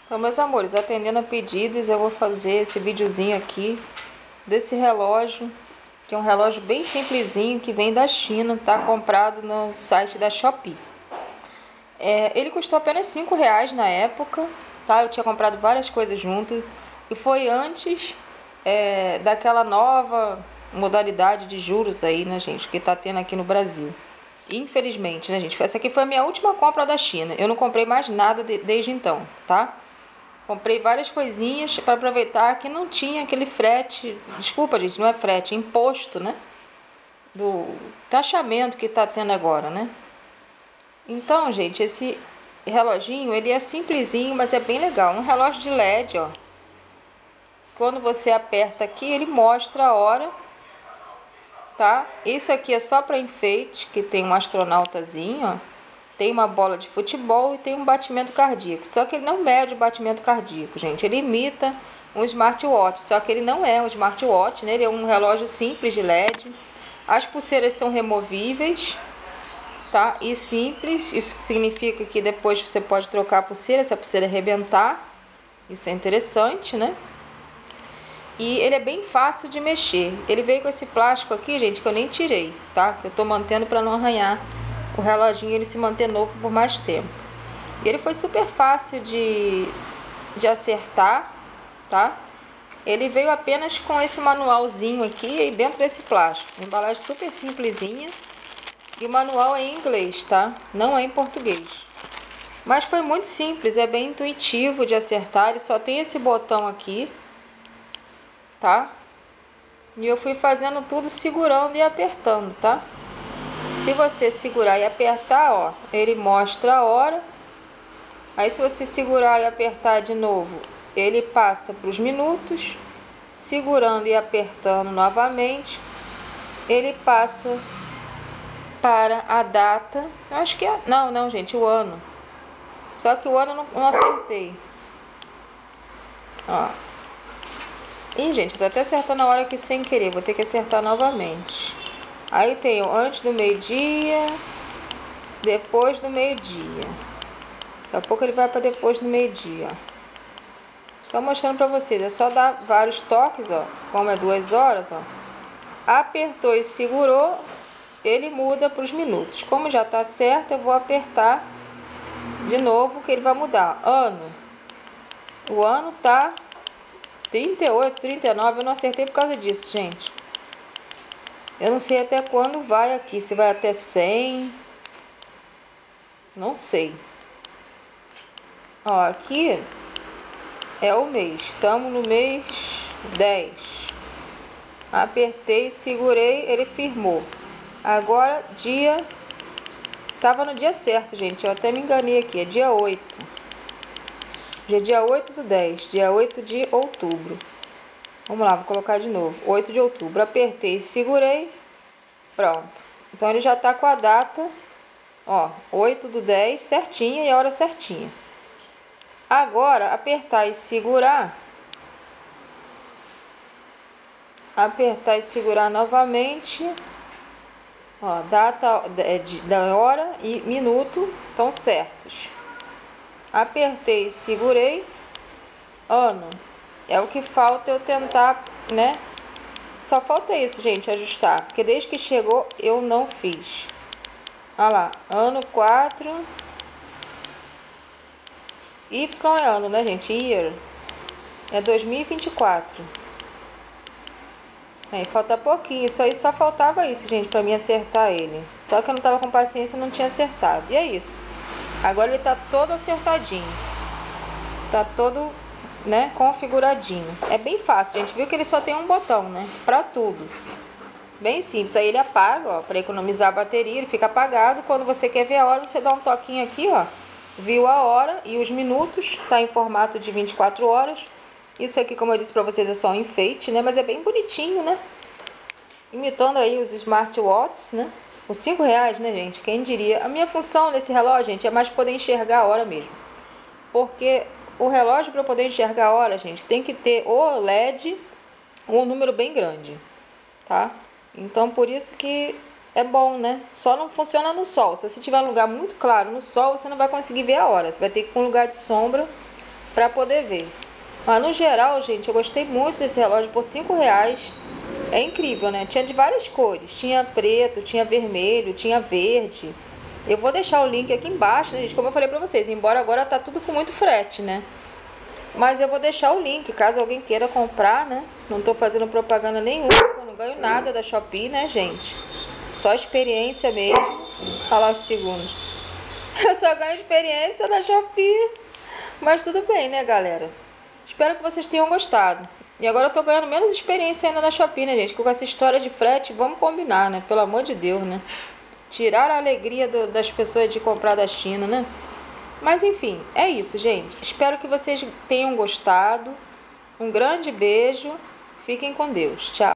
Então, meus amores, atendendo a pedidos, eu vou fazer esse videozinho aqui desse relógio, que é um relógio bem simplesinho, que vem da China, tá comprado no site da Shopee. Ele custou apenas R$ 5 na época, tá? Eu tinha comprado várias coisas junto e foi antes daquela nova modalidade de juros aí, né, gente, que tá tendo aqui no Brasil. Infelizmente, né, gente? Essa aqui foi a minha última compra da China. Eu não comprei mais nada desde então, tá? Comprei várias coisinhas para aproveitar que não tinha aquele frete. Desculpa, gente, não é frete, é imposto, né? Do taxamento que tá tendo agora, né? Então, gente, esse reloginho, ele é simplesinho, mas é bem legal. Um relógio de LED, ó. Quando você aperta aqui, ele mostra a hora, tá? Isso aqui é só para enfeite, que tem um astronautazinho, ó. Tem uma bola de futebol e tem um batimento cardíaco. Só que ele não mede o batimento cardíaco, gente. Ele imita um smartwatch, só que ele não é um smartwatch, né? Ele é um relógio simples de LED. As pulseiras são removíveis, tá? E simples. Isso significa que depois você pode trocar a pulseira se a pulseira arrebentar. Isso é interessante, né? E ele é bem fácil de mexer. Ele veio com esse plástico aqui, gente, que eu nem tirei, tá? Que eu tô mantendo para não arranhar o reloginho, ele se manter novo por mais tempo. E ele foi super fácil de acertar, tá? Ele veio apenas com esse manualzinho aqui dentro desse plástico. Uma embalagem super simplesinha. E o manual é em inglês, tá? Não é em português. Mas foi muito simples, é bem intuitivo de acertar. Ele só tem esse botão aqui, tá? E eu fui fazendo tudo segurando e apertando, tá? Se você segurar e apertar, ó, ele mostra a hora. Aí se você segurar e apertar de novo, ele passa para os minutos. Segurando e apertando novamente, ele passa para a data. Eu acho que é... Não, gente, o ano. Só que o ano não acertei. Ó. Ih, gente, eu tô até acertando a hora aqui sem querer. Vou ter que acertar novamente. Aí tem antes do meio-dia, depois do meio-dia. Daqui a pouco ele vai para depois do meio-dia. Só mostrando para vocês. É só dar vários toques, ó. Como é 2 horas, ó. Apertou e segurou, ele muda para os minutos. Como já tá certo, eu vou apertar de novo que ele vai mudar. Ano. O ano tá 38, 39. Eu não acertei por causa disso, gente. Eu não sei até quando vai aqui. Se vai até 100. Não sei. Ó, aqui é o mês. Estamos no mês 10. Apertei, segurei, ele firmou. Agora, dia... Tava no dia certo, gente. Eu até me enganei aqui. É dia 8. Hoje é dia 8 do 10. Dia 8 de outubro. Vamos lá, vou colocar de novo. 8 de outubro. Apertei, segurei. Pronto. Então, ele já tá com a data... Ó, 8 do 10 certinha e a hora certinha. Agora, apertar e segurar. Apertar e segurar novamente. Ó, data da hora e minuto estão certos. Apertei e segurei. Ano. É o que falta eu tentar, né? Só falta isso, gente, ajustar. Porque desde que chegou eu não fiz. Olha lá, ano 4. Y é ano, né, gente? Year. É 2024. Aí falta pouquinho. Isso aí só faltava isso, gente, pra mim acertar ele. Só que eu não tava com paciência e não tinha acertado. E é isso. Agora ele tá todo acertadinho. Tá todo, né, configuradinho. É bem fácil, gente. Viu que ele só tem um botão, né? Pra tudo. Bem simples. Aí ele apaga, ó, pra economizar a bateria. Ele fica apagado. Quando você quer ver a hora, você dá um toquinho aqui, ó. Viu a hora e os minutos. Tá em formato de 24 horas. Isso aqui, como eu disse pra vocês, é só um enfeite, né? Mas é bem bonitinho, né? Imitando aí os smartwatches, né? Por R$ 5, né, gente? Quem diria? A minha função nesse relógio, gente, é mais poder enxergar a hora mesmo. Porque o relógio, para poder enxergar a hora, gente, tem que ter o LED ou um número bem grande, tá? Então, por isso que é bom, né? Só não funciona no sol. Se você tiver um lugar muito claro no sol, você não vai conseguir ver a hora. Você vai ter que ir com um lugar de sombra para poder ver. Mas no geral, gente, eu gostei muito desse relógio por R$5. É incrível, né? Tinha de várias cores. Tinha preto, tinha vermelho, tinha verde. Eu vou deixar o link aqui embaixo, né, gente? Como eu falei pra vocês, embora agora tá tudo com muito frete, né? Mas eu vou deixar o link, caso alguém queira comprar, né? Não tô fazendo propaganda nenhuma, eu não ganho nada da Shopee, né, gente? Só experiência mesmo. Olha lá os segundos. Eu só ganho experiência da Shopee. Mas tudo bem, né, galera? Espero que vocês tenham gostado. E agora eu tô ganhando menos experiência ainda na Shopee, né, gente? Com essa história de frete, vamos combinar, né? Pelo amor de Deus, né? Tirar a alegria das pessoas de comprar da China, né? Mas enfim, é isso, gente. Espero que vocês tenham gostado. Um grande beijo. Fiquem com Deus. Tchau.